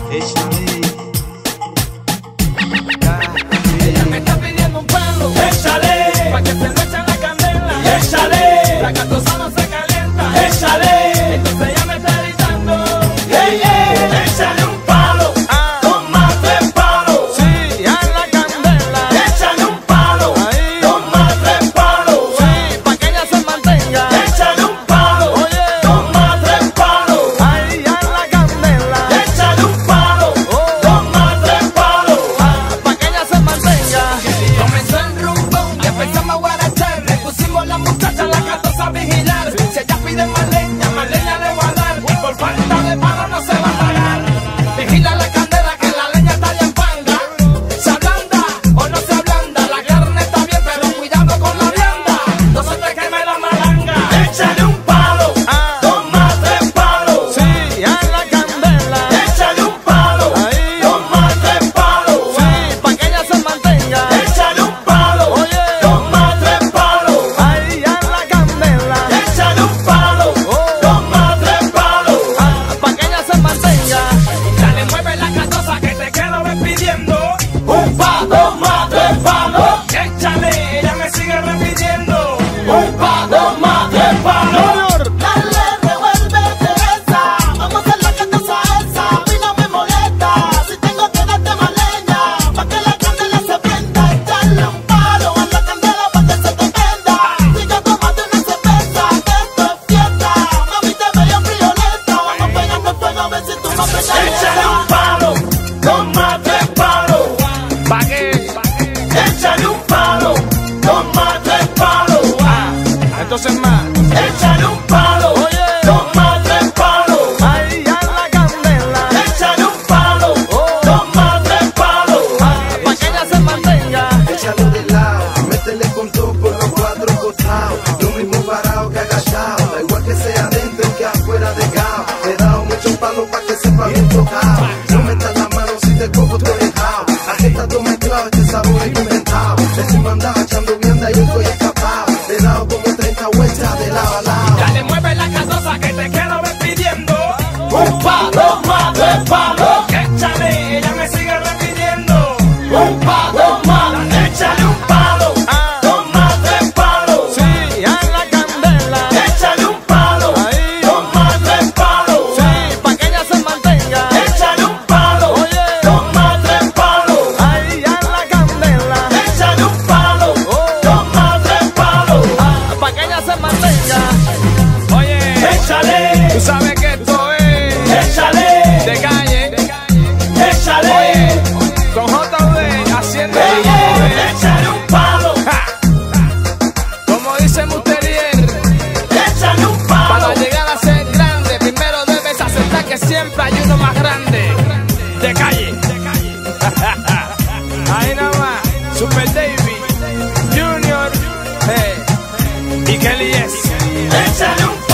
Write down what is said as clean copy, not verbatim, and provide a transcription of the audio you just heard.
Échale. Ella me está pidiendo un palo. Échale. Pa' que se le eche la candela. Échale. La catosa no se calienta. Échale. Entonces ella me está gritando. Hey, hey. Échale un palo. Toma 3 palos. Sí, a la candela. Échale un palo. Ahí. Toma 3 palos. Sí, pa' que ella se mantenga. Échale un palo. Oye. Toma 3 palos. Ahí a la candela. Échale un palo. Toma 3 palos. Pa' que ella se mantenga. Comenzó el rumbón y empezamos a guarachar. Le pusimos la muchacha en la catosa a vigilar. Si ella pide más leña le voy a dar. Y por falta de palo no se va a pagar. Vigila la candela que la leña está bien panga. ¿Se ablanda o no se ablanda? La carne está bien, pero cuidado con la vianda. No se te queme la malanga. Échale un palo. Toma 3 palos. Sí, a la candela. Échale un palo. Ahí. Toma 3 palos. Sí, pa' que ella se mantenga. Échale un palo. Oye. Toma 3 palos. Ahí a la candela. Échale un palo. Toma 3 palos. Pa' que ella se mantenga. Dale, mueve la catosa que te quedo pidiendo. Un palo más 3 palos. Échale, ella me sigue repitiendo. Un palo más 3 palos. Dale, revuélvete esa. Vamos a hacer la catosa esa. A mí no me molesta. Si tengo que darte más leña, pa' que la candela se prenda. Echarle un palo a la candela pa' que se te prenda. Sigue tomando una cerveza, que esto es fiesta. Mami, te veo friolenta. Vamos pegando fuego a ver si tú no prendes. Échale un palo. Toma 3 palos. ¿Pa' qué? Échale un palo. Toma 3 palos. Entonces más. Échale un palo. Oye. Toma 3 palos. Ahí a la candela. Échale un palo. Toma 3 palos. Pa' que ella se mantenga. Échalo de lado, métele con todo por los 4 costados. Lo mismo parado que agachado, da igual que sea adentro que afuera de cao. He dado muchos palos pa' que sepa bien tocado. No metas la mano si te cojo todo dejado. Aquí está todo mezclado, este sabor es inventado. Estoy mandado echando vianda y yo estoy escapado. He dado como 30 vueltas de lado a lado. Dale, mueve la catosa que te quedo pidiendo. Un palo más 3 palos. Échale, ella me sigue repitiendo. Un palo más. Échale un palo. Toma 3 palos. Sí, a la candela. Échale un palo. Ahí. Toma 3 palos. Sí, pa' que ella se mantenga. Échale un palo. Oye. Toma 3 palos. Ahí a la candela. Échale un palo. Toma 3 palos. Pa' que ella se mantenga. Oye, Échale. tú sabes que esto es Échale. de calle. Échale. Con JV haciendo Échale un palo. como dice Musterier, Échale un palo. para llegar a ser grande, primero debes aceptar que siempre hay uno más grande. De calle. Ahí nada más. Super David, Junior, y Kelly S. Échale un